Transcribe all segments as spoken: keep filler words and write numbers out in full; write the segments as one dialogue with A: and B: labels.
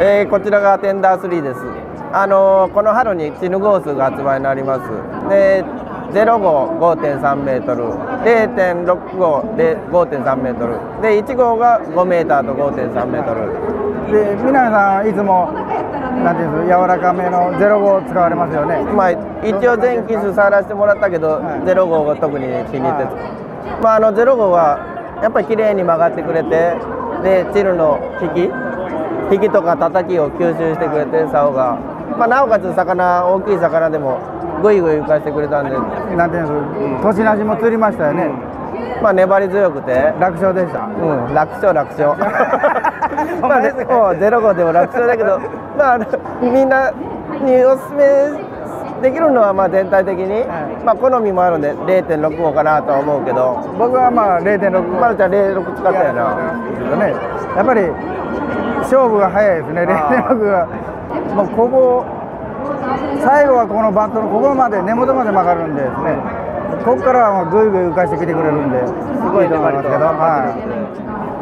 A: えー、こちらがアテンダースリーです。あのー、この春にチヌ号数が発売になります。でゼロ号 ごてんさんメートル、れいてんろく号で ごてんさんメートルでいち号がごメーターと ごてんさんメートル
B: で、皆さんいつもなんていうんです柔らかめのゼロ号を使われますよね。
A: まあ一応全機種触らせてもらったけど、はい、ゼロ号が特に気に入って、はい、まああのゼロ号はやっぱり綺麗に曲がってくれて、でチヌの引き引きとか叩きを吸収してくれて、竿が、まあ、なおかつ魚大きい魚でもぐいぐい浮かしてくれたんで、
B: なんていうんです、年なじも釣りましたよね。
A: まあ粘り強くて
B: 楽勝でした。
A: うん、楽勝楽勝まあね、もうゼロ号でも楽勝だけど、まあみんなにおすすめできるのはまあ全体的に、はい、まあ好みもあるんで れいてんろく号かなとは思うけど、
B: 僕はまあ れいてんろく号、
A: まるちゃんれいてんろく使ったよな。
B: ね、やっぱり勝負が早いですね。 れいてんろく がもうここ最後はこのバットのここまで根元まで曲がるんでですね、ここからはもうぐいぐい浮かしてきてくれるんで、すごいと思いますけど、はい、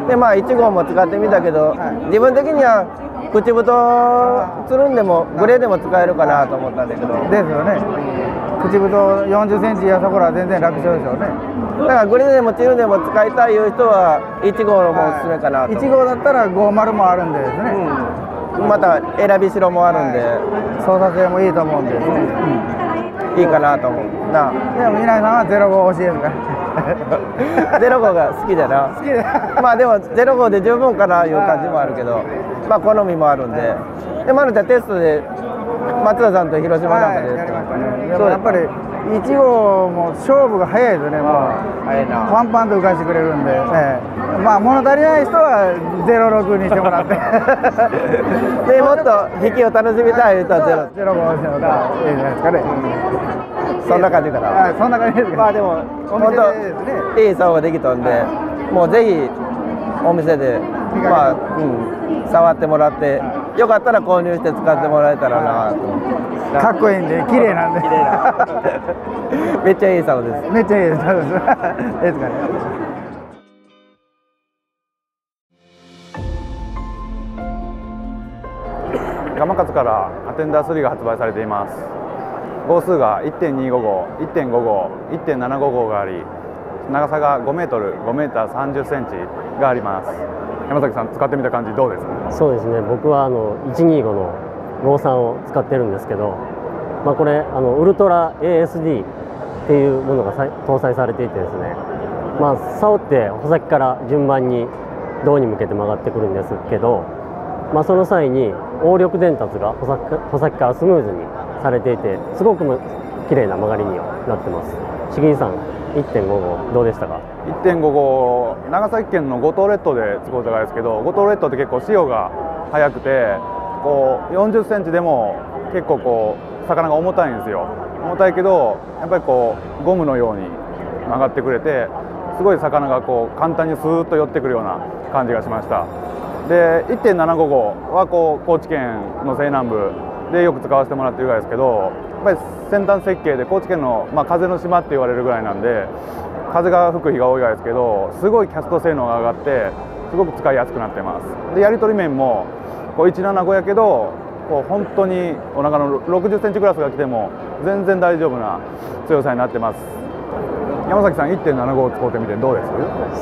A: でまあいち号も使ってみたけど、はい、自分的には口太つるんでもグレーでも使えるかなと思ったんだけど、
B: ですよね。口太よんじゅっセンチやそこらは全然楽勝でしょうね。
A: だからグレーでもチヌでも使いたいいう人はいち号のもおすすめかなと。
B: いち号だったらごじゅうもあるんでですね、
A: うん、また選びしろもあるんで、はい、
B: 操作性もいいと思うんで、ね、
A: うん、いいかなと思うな。
B: でも皆さんはゼロ号欲しいですから
A: ゼロ号が好きだな。
B: 好きで
A: まあでもゼロ号で十分かないう感じもあるけど、まあ好みもあるんで、でまるちゃんテストで松田さんと広島なんかでやってましたね。
B: でもやっぱりいち号も勝負が早いですね。もう
A: 早いな、
B: パンパンと浮かしてくれるんで、ええ、まあ物足りない人はゼロろくにしてもらって
A: でもっと引きを楽しみたい人はゼロ
B: ゼロ号にしてもらったらいいんじゃないですかね。
A: そんな感じかな。
B: はい、そんな感じです。
A: まあでも本当いい竿ができたんで、もうぜひお店でまあ、うん、触ってもらって、よかったら購入して使ってもらえたらなと。
B: かっこいいんで、綺麗なんで
A: めっちゃいい竿です。
B: めっちゃいい竿です。ですかね。
C: ガ勝からアテンダースリーが発売されています。号数が いってんにご号、いってんご号、いってんななご号があり、長さがごメートル、ごメーターさんじゅっセンチがあります。山崎さん、使ってみた感じどうですか？
D: そうですね、僕はあのいちにごの号さんを使ってるんですけど、まあ、これあのウルトラ エーエスディー っていうものが搭載されていてですね、まあ、竿って穂先から順番に胴に向けて曲がってくるんですけど、まあ、その際に応力伝達が穂先、穂先からスムーズにされていて、すごく綺麗な曲がりになってます。茂木さん、いってんご号どうでしたか？
C: いってんご号、長崎県の五島列島で使うたがですけど、五島列島って結構潮が速くて、こうよんじゅっセンチでも結構こう魚が重たいんですよ。重たいけどやっぱりこうゴムのように曲がってくれて、すごい魚がこう簡単にスーッと寄ってくるような感じがしました。で いってんななご号はこう高知県の西南部でよく使わせてもらってるぐらいですけど、やっぱり先端設計で高知県の、まあ、風の島って言われるぐらいなんで、風が吹く日が多いぐらいですけど、すごいキャスト性能が上がってすごく使いやすくなってます。でやり取り面もこういちななごやけど、こう本当にお腹のろくじゅっセンチクラスが来ても全然大丈夫な強さになってます。山崎さん いってんななご を使ってみてどうです？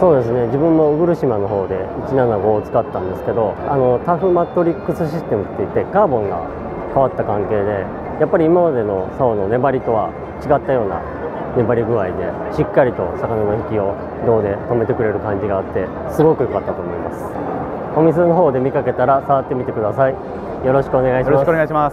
D: そうですね、自分も鵜島の方でいちななごを使ったんですけど、あのタフマトリックスシステムっていってカーボンが変わった関係で、やっぱり今までの竿の粘りとは違ったような粘り具合で、しっかりと魚の引きを胴で止めてくれる感じがあって、すごく良かったと思います。お店の方で見かけたら触ってみてください。よろしくお願いします。
C: よろしくお願いします。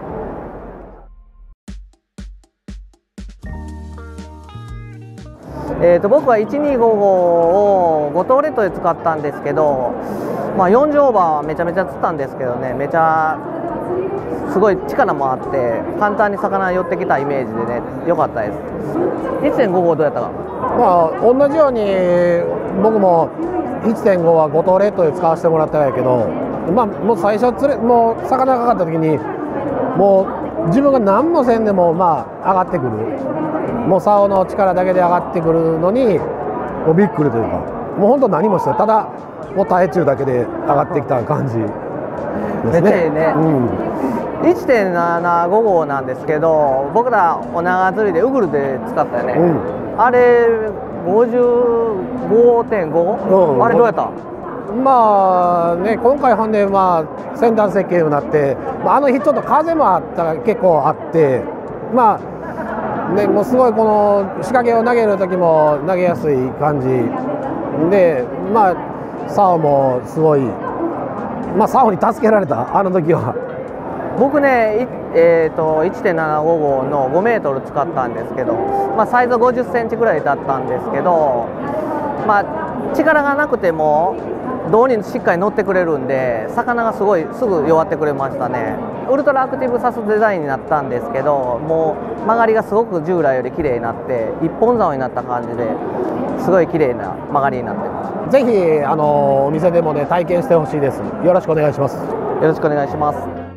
E: えー、と僕はいちにご号を五島列島で使ったんですけど、まあ、よんじゅうオーバーはめちゃめちゃ釣ったんですけどね、めちゃすごい力もあって簡単に魚寄ってきたイメージでね、良かったです。 いってんご 号どうやったか？
F: まあ同じように僕も いってんご は五島列島で使わせてもらったんやけど、まあ、もう最初釣れもう魚がかかった時にもう自分が何もせんでもまあ上がってくる、もう竿の力だけで上がってくるのにもうびっくりというか、もう本当何もしてただもう耐え中だけで上がってきた感じ。
E: めっちゃいいね、うん、いってんななごごなんですけど、僕らお長釣りでウグルで使ったよね、うん、あれ ごじゅうごてんご？ うん、あれどうやった？
F: まあね、今回ほんで、まあ、先端設計になって、まあ、あの日ちょっと風もあったら結構あって、まあね、もうすごいこの仕掛けを投げる時も投げやすい感じで、まあ竿もすごい、まあ竿に助けられた、あの時は。
E: 僕ね、えー、と いってんななごごのごメートル使ったんですけど、まあ、サイズごじゅっセンチぐらいだったんですけど、まあ、力がなくても胴にしっかり乗ってくれるんで、魚がすごいすぐ弱ってくれましたね。ウルトラアクティブサスデザインになったんですけど、もう曲がりがすごく従来より綺麗になって一本竿になった感じですごい綺麗な曲がりになってます。
F: ぜひあのお店でもね体験してほしいです。よろしくお願いします。よ
E: ろしくお願いします。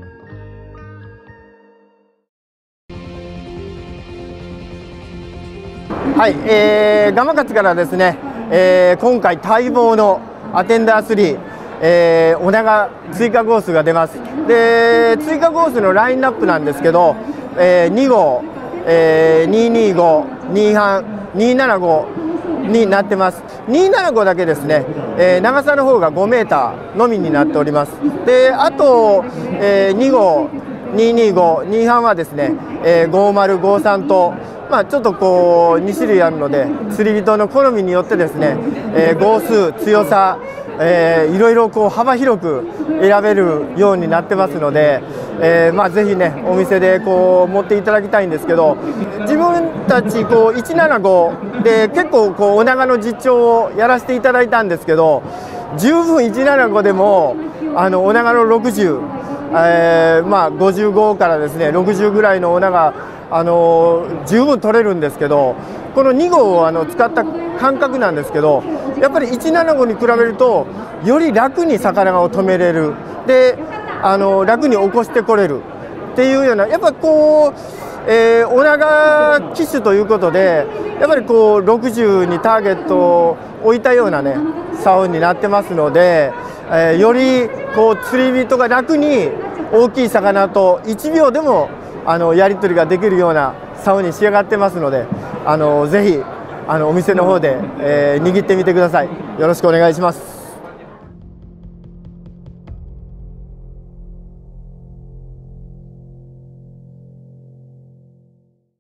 A: はい、えー、ガマカツからですね、えー、今回待望のアテンダースリー、えー、お長追加号数が出ます。で、追加号数のラインナップなんですけど、えー、に号、えー、ににご、に半、にななごになってます。にななごだけですね、えー、長さの方がごメーターのみになっております。で、あと、えー、に号、ににご、に半はですね、えー、ごじゅう、ごじゅうさんと、まあ、ちょっとこうに種類あるので、釣り人の好みによってですね、えー、号数、強さ、えー、いろいろこう幅広く選べるようになってますので、えーまあ、ぜひねお店でこう持っていただきたいんですけど、自分たちこういちななごで結構こうお長の実調をやらせていただいたんですけど、十分いちななごでもあのお長のろくじゅう、えーまあ、ごじゅうごからですねろくじゅうぐらいのお長、あのー、十分取れるんですけど、このに号をあの使った感覚なんですけど、やっぱりいちななごに比べるとより楽に魚を止めれる、であの楽に起こしてこれるっていうような、やっぱこう、えー、お長機種ということで、やっぱりこうろくじゅうにターゲットを置いたようなね竿になってますので、えー、よりこう釣り人が楽に大きい魚といちびょうでもあのやり取りができるような竿に仕上がってますので、あのぜひあのお店の方で、えー、握ってみてください。よろしくお願いします。